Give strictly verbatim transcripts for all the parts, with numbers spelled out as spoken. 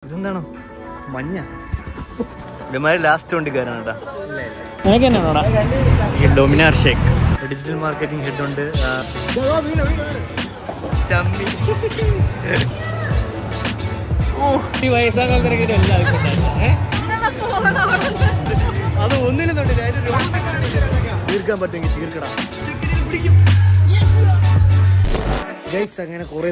ഇതെന്താണോ മഞ്ഞ ഇതുമാതിരി ലാസ്റ്റ് വണ്ടിക്കാരാണ് കേട്ടോ. ഈ ഡൊമിനാർ ഷേക്ക് ഡിജിറ്റൽ മാർക്കറ്റിംഗ് ഹെഡ് ഉണ്ട്. ചമ്മി അത് ഒന്നിനും തൊട്ടില്ല. തീർക്കാൻ പറ്റുമെങ്കിൽ തീർക്കടാ. അങ്ങനെ കുറെ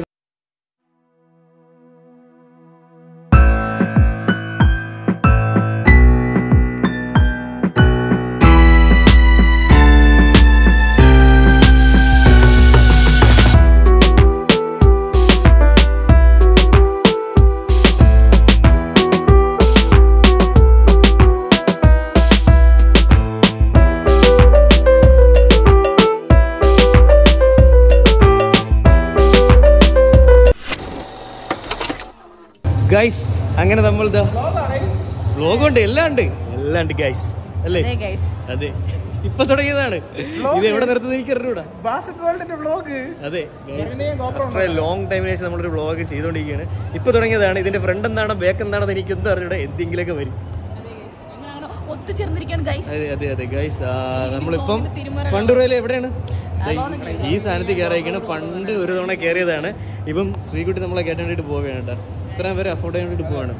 ഗൈസ് അങ്ങനെ നമ്മൾ വ്ലോഗ് ഉണ്ട്, എല്ലാം ഉണ്ട് എല്ലാം ഉണ്ട് ഗൈസ് അല്ലേ? അതെ, ഇപ്പൊ തുടങ്ങിയതാണ്. ഇത് എവിടെ നിർത്തുന്നത് എനിക്ക് അറിഞ്ഞൂടാ. അതെ, ലോങ് ടൈമിന് ശേഷം നമ്മളൊരു വ്ലോഗ് ചെയ്തോണ്ടിരിക്കുകയാണ്. ഇപ്പൊ തുടങ്ങിയതാണ്. ഇതിന്റെ ഫ്രണ്ട് എന്താണ് ബാക്ക് എന്താണെന്ന് എനിക്ക് എന്താ അറിഞ്ഞൂടാ. എന്തെങ്കിലുമൊക്കെ വരും. അതെ അതെ അതെ ഗൈസ്, നമ്മളിപ്പം ഫണ്ടുറയിൽ എവിടെയാണ്? ഈ സ്ഥാനത്ത് കയറിയിരിക്കണം. പണ്ട് ഒരു തവണ കയറിയതാണ്. ഇപ്പം ശ്രീകുട്ടി നമ്മളെ കേട്ടാൻ വേണ്ടിട്ട് പോവുകയാണ് കേട്ടോ. ഇത്രയും പേര് അഫോർഡ് ചെയ്യാൻ വേണ്ടിട്ട് പോവാണ്.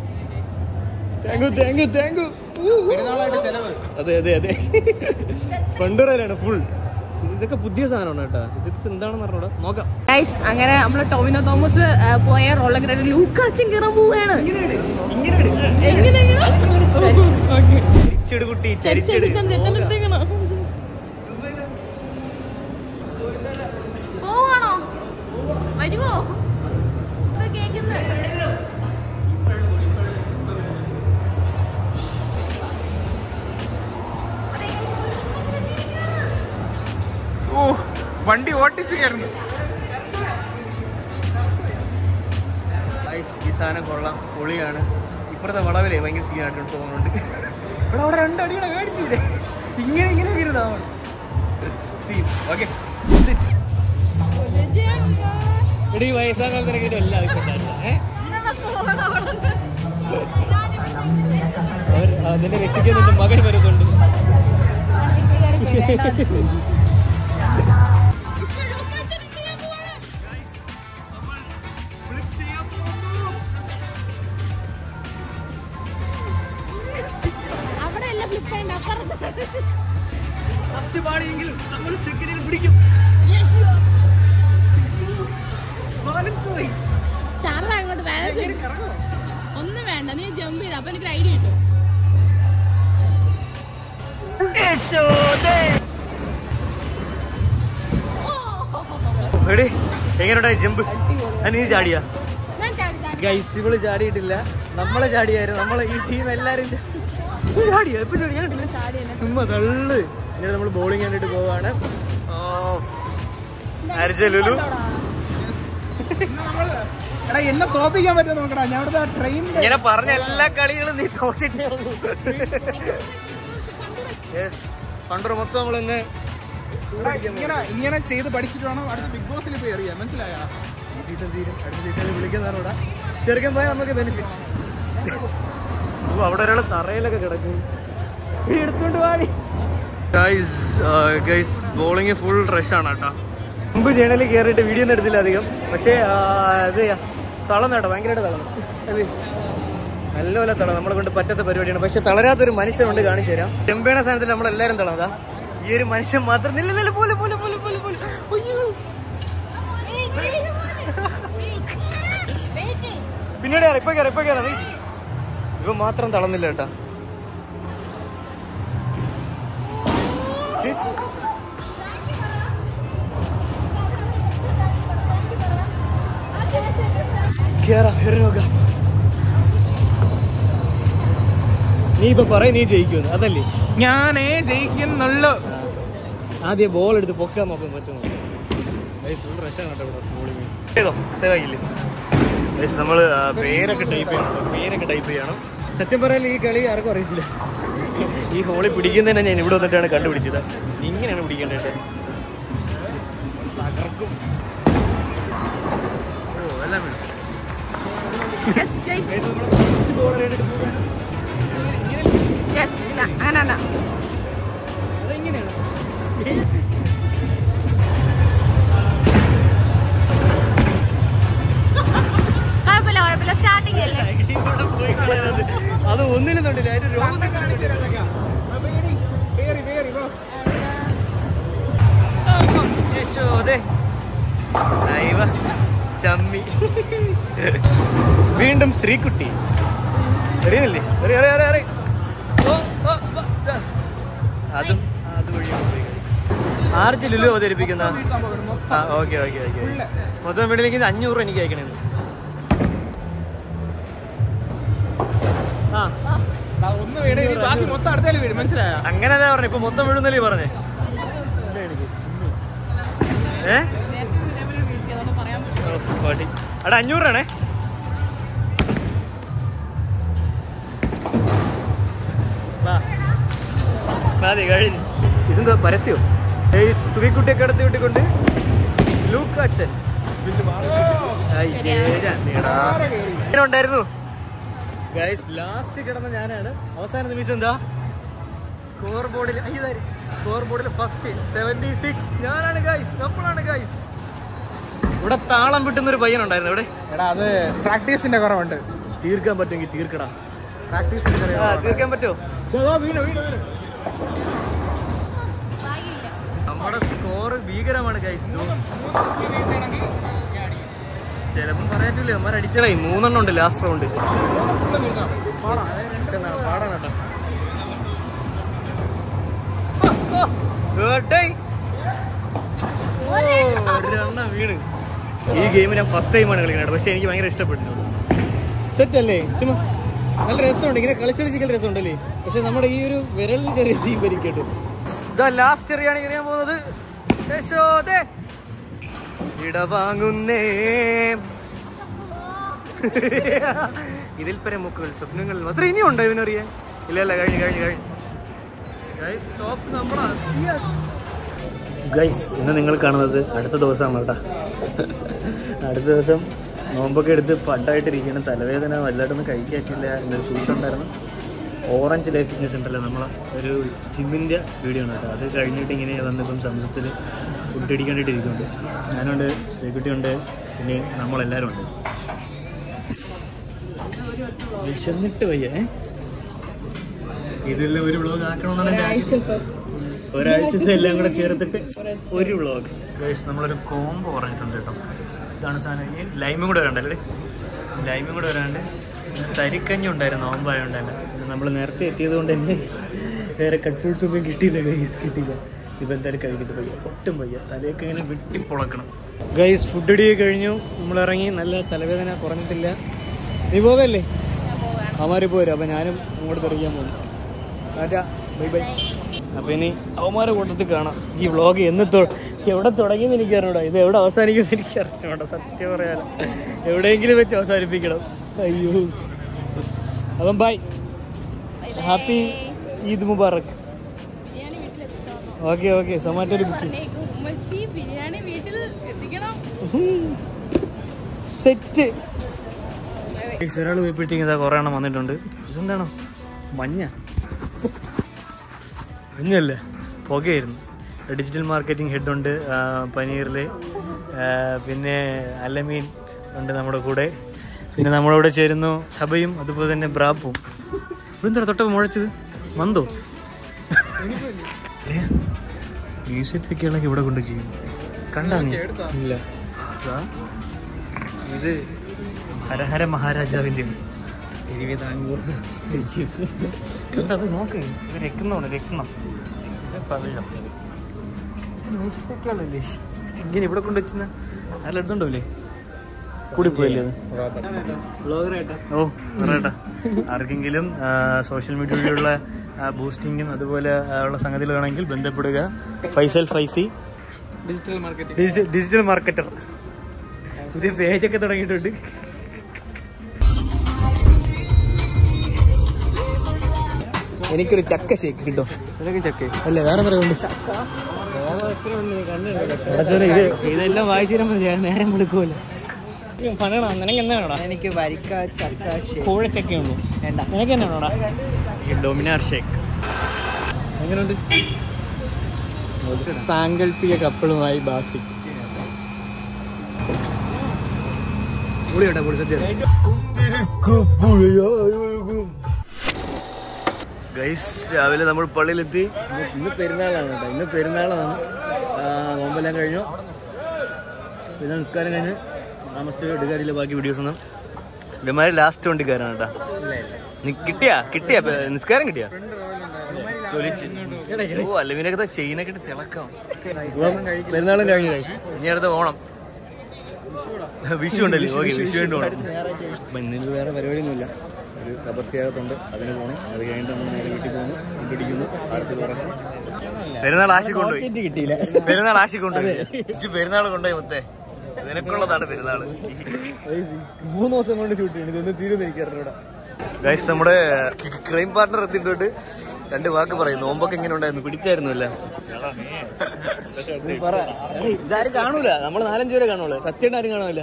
അതെ അതെ അതെ, ഫണ്ടുറയിലാണ് ഫുൾ. ഇതൊക്കെ പുതിയ സാധനമാണ് കേട്ടോ. ഇത് എന്താണെന്ന് പറഞ്ഞോടാ, നോക്കാം. അങ്ങനെ നമ്മള് ടോവിനോ തോമസ് പോയ റോളർ ലൂക്കാച്ചും കയറാൻ പോവുകയാണ്. പോവാണോ? വരുമോ? വണ്ടി ഓട്ടിച്ച് കയറുന്നു. ഈ സാധനം കൊള്ളാം, പൊളിയാണ്. ഇപ്പുറത്തെ വളവിലേ ഭയങ്കര സീനായിട്ട് തോന്നുന്നുണ്ട്. ഇവിടെ അവിടെ രണ്ടടിയുടെ മേടിച്ചില്ലേ, ഇങ്ങനെ ഇങ്ങനെ ഇരുന്നാണ് സീൻ. ഓക്കെ, ഇവിടെ ഈ വയസ്സാകാലത്തിനൊക്കെ എല്ലാം അവർ അതിനെ രക്ഷിക്കുന്നുണ്ട്. മകൻ വരുന്നുണ്ട്. ഫസ്റ്റ് പാടിയെങ്കിലും നമ്മൾ സെക്കൻഡിൽ പിടിക്കും. ഒന്നും വേണ്ട, നീ ജമ്പ് ചെയ്ത അപ്പൊ എനിക്ക് ഐഡിയ കിട്ടും. എങ്ങനെയുണ്ടായി ജമ്പ്? നീ ചാടിയാ? ഗൈസ്, ഇവള് ചാടിയിട്ടില്ല, നമ്മളെ ചാടിയായിരുന്നു. നമ്മളെ ഈ ടീം എല്ലാരും ചാടിയാ. ഇപ്പൊ ചാടിയാ ചുമ്മാ തള്ളു. ഇങ്ങനെ നമ്മൾ ബോളിംഗ് കണ്ടിട്ട് പോവാണ്. ലുലു എന്നെ തോപ്പിക്കാൻ പറ്റുമോ നോക്കടാ. ഞാൻ ട്രെയിൻ ഇങ്ങനെ പറഞ്ഞ എല്ലാ കളികളും നീ തോച്ചിട്ടേ ഉള്ളൂ. ഫണ്ടർ മൊത്തം നമ്മളിന്ന് ഇങ്ങനെ ഇങ്ങനെ ചെയ്ത് പഠിച്ചിട്ട് വേണം അടുത്ത ബിഗ് ബോസിൽ പോയി അറിയാം. മനസ്സിലായോ? ഈ സീസൺ തീരും, അടുത്ത സീസണിൽ വിളിക്കുന്നതാണോടാ. ചെറുക്കൻ പോയാൽ നമുക്ക് ബെനിഫിറ്റ്. അവിടെ ഒരാൾ തറയിലൊക്കെ കിടക്കും. എടുത്തോണ്ട് വാടി. ഗൈസ് ഗൈസ് ബോളിങ് ഫുൾ റഷാണ് കേട്ടോ. മുമ്പ് ജേണലിൽ കയറിയിട്ട് വീഡിയോ ഒന്നും എടുത്തില്ല അധികം. പക്ഷേ അത് തളർന്നു കേട്ടോ, ഭയങ്കരമായിട്ട് തളർന്നു. അത് നല്ലപോലെ തളർന്നു. നമ്മളെ കൊണ്ട് പറ്റാത്ത പരിപാടിയാണ്. പക്ഷെ തളരാത്തൊരു മനുഷ്യനുണ്ട്, കാണിച്ചു തരാം. ചെമ്പേണ സ്ഥാനത്തിൽ നമ്മളെല്ലാവരും തളർന്നതാ. ഈ ഒരു മനുഷ്യൻ മാത്രം നില്ല നില പോലെ പോലെ പോലെ പോലെ പോലെ പിന്നീട് ഇപ്പൊ കയറി ഇപ്പൊ കയറി ഇവ മാത്രം തളർന്നില്ല കേട്ടാ. നീ ഇപ്പൊ പറയ നീ ജയിക്കുന്നു, അതല്ലേ? ഞാനേ ജയിക്കുന്നുള്ളൂ. ആദ്യം ബോൾ എടുത്ത് പൊക്കാൻ നോക്കാൻ പറ്റുമോ? നമ്മള് പേരൊക്കെ ടൈപ്പ് ചെയ്യണം, പേരൊക്കെ ടൈപ്പ് ചെയ്യണം. സത്യം പറയാൻ ഈ കളി ആർക്കും അറിയിച്ചില്ല. ഈ ഹോളി പിടിക്കുന്നതന്നെ ഞാൻ ഇവിടെ വന്നിട്ടാണ് കണ്ടുപിടിച്ചത്. ഇങ്ങനെയാണ് പിടിക്കേണ്ടത്. തകർക്കും. ഓ എല്ലാം വേണം. ഒന്നിനും തൊണ്ടില്ല, അതിന്റെ രോമത്തിൽ യശോദേ അയ്യ ചമ്മി. വീണ്ടും ശ്രീകുട്ടി അറിയുന്നില്ലേ? അതും അതുവഴി ആർജി ലുലു അവതരിപ്പിക്കുന്ന. ആ ഓക്കെ ഓക്കെ ഓക്കെ. മൊത്തം വീട്ടിലേക്ക് അഞ്ഞൂറ് രൂപ എനിക്ക് അയക്കണേ. ആ അങ്ങനെയല്ല പറഞ്ഞേ, ഇപ്പൊ മൊത്തം വീഴുന്നല്ലേ പറഞ്ഞേ. ഏ അവിടെ അഞ്ഞൂറാണേ. മതി കഴിഞ്ഞു. ഇതെന്താ പരസ്യോ? സുഖിക്കുട്ടിയെ കടത്തി വിട്ടിക്കൊണ്ട് ലൂക്കാച്ചൻ ഉണ്ടായിരുന്നു. ഗൈസ് ലാസ്റ്റ് കിടന്ന ഞാനാണ്. അവസാന നിമിഷം എന്താ സ്കോർ ബോർഡിൽ സ്കോർ ബോർഡിൽ ഫസ്റ്റ് സെവന്റി സിക്സ് ഞാനാണ് ഗൈസ്. നമ്മളാണ് ഗൈസ്. ഇവിടെ താളം വിട്ടുന്നൊരു പയ്യനുണ്ടായിരുന്നു ഇവിടെ. എടാ അത് പ്രാക്ടീസിന്റെ കുറവുണ്ട്. തീർക്കാൻ പറ്റുമെങ്കിൽ തീർക്കടാ. പ്രാക്ടീസ് തീർക്കാൻ പറ്റുമോ? നമ്മുടെ സ്കോർ ഭീകരമാണ് ഗൈസ്. ചിലപ്പം പറയാറ്റില്ല, അമ്മ അടിച്ചടേ. മൂന്നെണ്ണം ഉണ്ട് ലാസ്റ്റ് റൗണ്ട്. പാടാണ് കേട്ടോ. ഒരെണ്ണം വീണ്. ഈ ഗെയിം ഞാൻ ഫസ്റ്റ് ടൈമാണ് കളിക്കുന്നത്, പക്ഷെ എനിക്ക് ഭയങ്കര ഇഷ്ടപ്പെട്ടു. സെറ്റ് അല്ലേ? ചുമ്മാ നല്ല രസമുണ്ട് ഇങ്ങനെ കളിച്ചടിച്ചിക്കൽ രസമുണ്ടല്ലേ. പക്ഷെ നമ്മുടെ ഈ ഒരു വിരലിന് ചെറിയ സീൻ ഭരിക്കട്ടെ. ഇതാ ലാസ്റ്റ് എറിയാണ് എറിയാൻ പോകുന്നത്. ഇടവാങ്ങുന്നേ ഇതിൽ പരമുക്കുകൾ സ്വപ്നങ്ങൾ മാത്രം ഇനിയും ഉണ്ടോ ഇവനറിയാൻ? ഇല്ല ഇല്ല കഴിഞ്ഞു കഴിഞ്ഞു കഴിഞ്ഞു ഗൈസ്. ഇന്ന് നിങ്ങൾ കാണുന്നത് അടുത്ത ദിവസമാണ് കേട്ടോ. അടുത്ത ദിവസം നോമ്പൊക്കെ എടുത്ത് പണ്ടായിട്ടിരിക്കണം. തലവേദന വല്ലായിട്ടൊന്നും കഴിക്കാറ്റില്ല. എന്നൊരു ഷൂട്ടുണ്ടായിരുന്നു. ഓറഞ്ച് ലൈഫ് ഫിറ്റ്നസ് ഉണ്ടല്ലോ, നമ്മളെ ഒരു ജിമ്മിൻ്റെ വീഡിയോ ആണ് കേട്ടോ. അത് കഴിഞ്ഞിട്ട് ഇങ്ങനെ വന്നിപ്പം സംസത്തിൽ ഫുഡ് അടിക്കേണ്ടിട്ടിരിക്കുന്നുണ്ട്. ഞാനുണ്ട്, ശ്രീകുട്ടിയുണ്ട്, പിന്നെ നമ്മളെല്ലാവരും ഉണ്ട്. വിശന്നിട്ട് വയ്യ. ഇതെല്ലാം ഒരു വ്ളോഗ് ആക്കണമെന്നാണ്. ഒരാഴ്ചത്തെ എല്ലാം കൂടെ ചേർത്തിട്ട് ഒരു വ്ളോഗ്. ഗൈസ് നമ്മളൊരു കോംബോ പറഞ്ഞിട്ടുണ്ട് കേട്ടോ. ഇതാണ് സാധനം. ഈ ലൈമും കൂടെ വരണ്ടല്ലേ? ലൈമും കൂടെ വരാണ്ട് തരിക്കഞ്ഞി ഉണ്ടായിരുന്നു നോമ്പായോണ്ട് തന്നെ. നമ്മൾ നേരത്തെ എത്തിയത് കൊണ്ട് തന്നെ വേറെ കട്ട് ഫ്രൂട്ട്സ് ഒന്നും കിട്ടിയില്ല ഗൈസ്, കിട്ടിയില്ല. ഇപ്പം എന്തായാലും കഴിക്കിട്ട് വയ്യ, ഒട്ടും വയ്യ. തലയൊക്കെ ഇങ്ങനെ വെട്ടിപ്പൊളക്കണം. ഗൈസ് ഫുഡ് അടി കഴിഞ്ഞു, നമ്മളിറങ്ങി. നല്ല തലവേദന കുറഞ്ഞിട്ടില്ല. നീ പോവല്ലേ? അവന്മാർ പോരും. അപ്പം ഞാനും അങ്ങോട്ട് തെറിക്കാൻ പോകുന്നു. Tata bye bye. അപ്പം ഇനി അവന്മാരെ കൂട്ടത്തിൽ കാണാം. ഈ വ്ളോഗ് എന്ന് എവിടെ തുടങ്ങിയെന്ന് എനിക്കറിഞ്ഞൂടാ. ഇത് എവിടെ അവസാനിക്കുമെന്ന് എനിക്ക് അറിഞ്ഞൂടാ. സത്യം പറയാലോ, എവിടെയെങ്കിലും വെച്ച് അവസാനിപ്പിക്കണം. അയ്യോ. അപ്പം ബൈ, ഹാപ്പി ഈദ് മുബാറക്. Okay okay. സൊമാറ്റോയിൽ ബുക്ക് സെറ്റ്. ഒരാൾ പോയപ്പോഴത്തേക്കും ഇതാ കുറേ എണ്ണം വന്നിട്ടുണ്ട്. ഇതെന്താണോ? മഞ്ഞ മഞ്ഞല്ലേ, പുകയായിരുന്നു. Digital marketing ഹെഡുണ്ട് പനീറിൽ. പിന്നെ അലമീൻ ഉണ്ട് നമ്മുടെ കൂടെ. പിന്നെ നമ്മളോട് ചേരുന്നു സഭയും അതുപോലെ തന്നെ ബ്രാപ്പും. ഇതെന്താ തൊട്ട മുഴച്ചത്? മന്തോ മ്യൂസിയത്തൊക്കെയാണെങ്കിൽ ഇവിടെ കൊണ്ട് ചെയ്യും. കണ്ടാ നീ? ഇല്ല. ഇത് ഹരഹര മഹാരാജാവിൻ്റെ കണ്ടത് നോക്ക്. ഇത് രക്തമാണ്, രക്തം. പവിഴം മ്യൂസിയത്തൊക്കെയാണല്ലേ ഇങ്ങനെ ഇവിടെ കൊണ്ട് വെച്ചാൽ നല്ല എടുത്തുണ്ടോല്ലേ? കൂടിപ്പോയില്ലേ അത്? ഓ പറയട്ടാ. ആർക്കെങ്കിലും സോഷ്യൽ മീഡിയയിലുള്ള ബൂസ്റ്റിങ്ങും അതുപോലെ ഉള്ള സംഗതികൾ വേണമെങ്കിൽ ബന്ധപ്പെടുക. Faisal Faizy digital marketer digital marketer പുതിയ പേജൊക്കെ തുടങ്ങിയിട്ടുണ്ട്. എനിക്കൊരു ചക്ക ഷേക്ക് കിട്ടോ? ചക്ക അല്ലേ വേറെ എന്തെങ്കിലും ചക്ക? ഇത് ഇതെല്ലാം വായിച്ചു തരുമ്പോൾ നേരം കൊടുക്കുമല്ലോ. പറയണോ നിനക്ക് എന്താ വേണോടാ? എനിക്ക് വരിക്ക ചക്ക കോഴച്ചക്കയുള്ളൂ. വേണ്ട. നിനക്ക് എന്നാ വേണോടാ? Dominar shake. എങ്ങനെയുണ്ട്? സാങ്കല്പിക കപ്പിളുമായി ബാസി ഗൈസ് രാവിലെ നമ്മൾ പള്ളിയിലെത്തി. ഇന്ന് പെരുന്നാളാണ് കേട്ടോ, ഇന്ന് പെരുന്നാളാണ്. നോമ്പെല്ലാം കഴിഞ്ഞു, പിന്നെ നിസ്കാരം കഴിഞ്ഞ് താമസിച്ച് എടുക്കാറില്ല. ബാക്കി വീഡിയോസ് ഒന്നും ഇവന്മാര് ലാസ്റ്റ് വണ്ടിക്കാരാണ് കേട്ടോ. നീ കിട്ടിയാ കിട്ടിയാ നിസ്കാരം കിട്ടിയാ തൊലിച്ച് ഓ അല്ലവിനൊക്കെ ചെയിനൊക്കെ ഇട്ട് തിളക്കാം. പെരുന്നാളും കഴിഞ്ഞു കഴിച്ചു. ഇനി അടുത്ത ഓണം വിഷു ഉണ്ടല്ലേ? ഓക്കെ, വിഷു വേണ്ടി ഓണം. അപ്പം ഇന്നിൽ വേറെ പരിപാടിയൊന്നുമില്ല. ഒരു കബർത്തിയാകത്തുണ്ട്, അതിന് പോകണം. അത് കഴിഞ്ഞിട്ട് നമ്മൾ നേരെ വീട്ടിൽ പോകുന്നു, പിടിക്കുന്നു, അടുത്ത് പറഞ്ഞു. പെരുന്നാൾ ആശി കൊണ്ടുപോയി കിട്ടിയില്ല. പെരുന്നാൾ ആശി കൊണ്ടുപോയി പെരുന്നാൾ കൊണ്ടുപോയി മൊത്തേ. നിനക്കുള്ളതാണ് പെരുന്നാള്. മൂന്ന് ദിവസം കൊണ്ട് ഷൂട്ട് ചെയ്യണം, ഇതൊന്നും തീരുന്നിരിക്കാറുണ്ട്. ഗൈസ് നമ്മുടെ ക്രൈം പാർട്ണർ എത്തിയിട്ടുണ്ട്. രണ്ട് വാക്ക് പറയും. നോമ്പൊക്കെ ഇങ്ങനെ ഉണ്ടായിരുന്നു, പിടിച്ചായിരുന്നു അല്ല? ഇതാരും കാണൂല, നമ്മൾ നാലഞ്ചു പേരെ കാണുള്ളൂ. സത്യം ആരും കാണുമല്ല.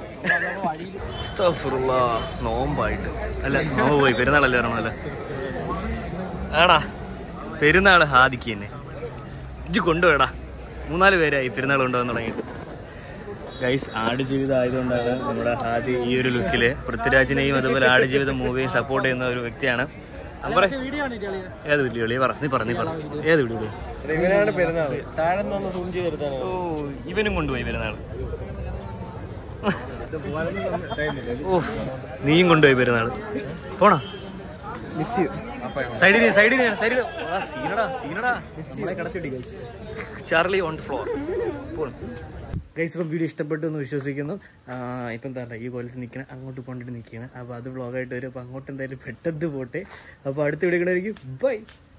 നോമ്പായിട്ട് അല്ല, നോമ്പ് പോയി പെരുന്നാളല്ലേ പറഞ്ഞല്ല. ആടാ പെരുന്നാള് ഹാദിക്ക് തന്നെ ഇജ്ജ് കൊണ്ടുപോയടാ. മൂന്നാല് പേരായി പെരുന്നാൾ കൊണ്ടുപോകാൻ തുടങ്ങിയിട്ട്. ഗൈസ് ആടുജീവിതം ആയതുകൊണ്ടാണ് നമ്മുടെ ഹാദി ഈ ഒരു ലുക്കില് പൃഥ്വിരാജിനെയും അതുപോലെ ആടുജീവിതം മൂവിയും സപ്പോർട്ട് ചെയ്യുന്ന ഒരു വ്യക്തിയാണ്. ഏത് വീഡിയോ കളി പറ നീ പറ നീ പറ ഏത് വീഡിയോ കളി? ഓ ഇവനും കൊണ്ടുപോയി പെരുന്നാൾ. ഓ നീയും കൊണ്ടുപോയി പെരുന്നാൾ. പോണോ? സൈഡിൽ സൈഡിൽ സൈഡിൽ സീനടാ സീനടാ Charlie on the floor. Guys ഇപ്പം വീഡിയോ ഇഷ്ടപ്പെട്ടു എന്ന് വിശ്വസിക്കുന്നു. ഇപ്പം എന്താ ഈ പോലീസ് നിൽക്കണം, അങ്ങോട്ട് കൊണ്ടിട്ട് നിൽക്കുകയാണ്. അപ്പോൾ അത് വ്ളോഗായിട്ട് വരും. അപ്പോൾ അങ്ങോട്ട് എന്തായാലും പെട്ടെന്ന് പോട്ടെ. അപ്പോൾ അടുത്ത വീഡിയോ കൂടെ ആയിരിക്കും. ബൈ.